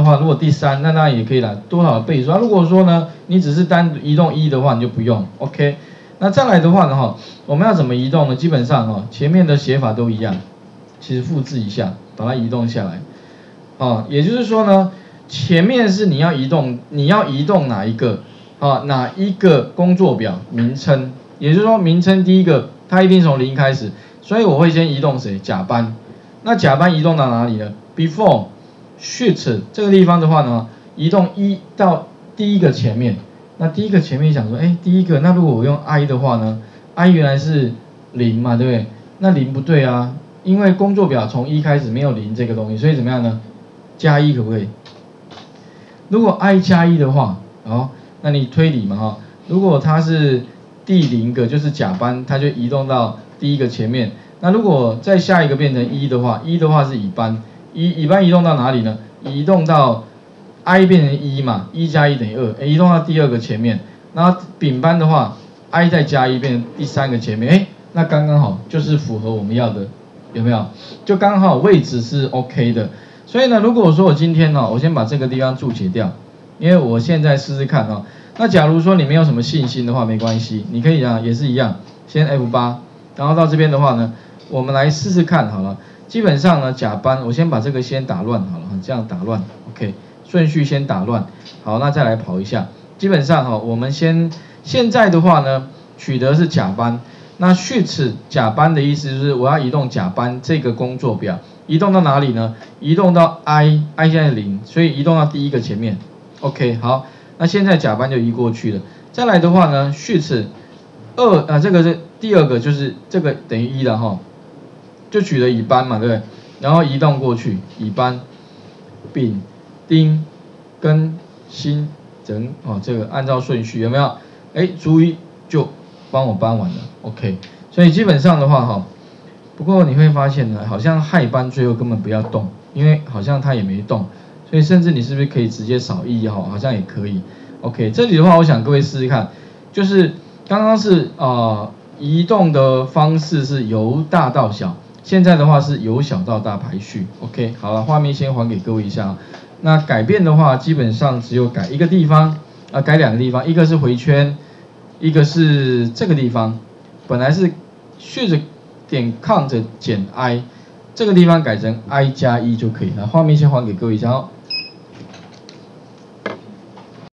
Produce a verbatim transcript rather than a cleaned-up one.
的话，如果第三，那当然也可以啦，多少的倍数。那、啊、如果说呢，你只是单移动一的话，你就不用 ，OK。那再来的话呢，哈，我们要怎么移动呢？基本上哈，前面的写法都一样，其实复制一下，把它移动下来，啊，也就是说呢，前面是你要移动，你要移动哪一个啊？哪一个工作表名称？也就是说，名称第一个，它一定从零开始，所以我会先移动谁？甲班。那甲班移动到哪里呢 ？Before Shift 这个地方的话呢，移动一到第一个前面。那第一个前面想说，哎，第一个，那如果我用 I 的话呢 ，I 原来是零嘛，对不对？那零不对啊，因为工作表从一开始没有零这个东西，所以怎么样呢？加一可不可以？如果 I 加一的话，哦，那你推理嘛哈，如果它是第零个就是甲班，它就移动到第一个前面。那如果再下一个变成一的话，一的话是乙班，乙乙班移动到哪里呢？移动到 I 变成一嘛，一加一等于二，移动到第二个前面。然后丙班的话 ，I 再加一变成第三个前面，哎，那刚刚好就是符合我们要的，有没有？就刚好位置是 OK 的。所以呢，如果说我今天呢、哦，我先把这个地方注解掉，因为我现在试试看啊、哦。那假如说你没有什么信心的话，没关系，你可以啊，也是一样，先 F 八， 然后到这边的话呢，我们来试试看好了。基本上呢，甲班我先把这个先打乱好了，这样打乱 ，OK。顺序先打乱，好，那再来跑一下。基本上哈，我们先现在的话呢，取得是甲班。那Shift甲班的意思就是我要移动甲班这个工作表，移动到哪里呢？移动到 I，I 现在是零，所以移动到第一个前面。OK， 好，那现在甲班就移过去了。再来的话呢，Shift 二啊，这个是第二个，就是这个等于一了哈，就取得乙班嘛，对不对？然后移动过去，乙班，丙。丁跟辛整哦，这个按照顺序有没有？哎，注意就帮我搬完了 ，OK。所以基本上的话哈，不过你会发现呢，好像亥班最后根本不要动，因为好像它也没动，所以甚至你是不是可以直接扫一哈？好像也可以 ，OK。这里的话，我想各位试试看，就是刚刚是啊、呃、移动的方式是由大到小，现在的话是由小到大排序 ，OK。好了，画面先还给各位一下。那改变的话，基本上只有改一个地方，啊，改两个地方，一个是回圈，一个是这个地方，本来是Shift点 Ctrl 减 I， 这个地方改成 I 加一就可以了。画面先还给各位一下哦。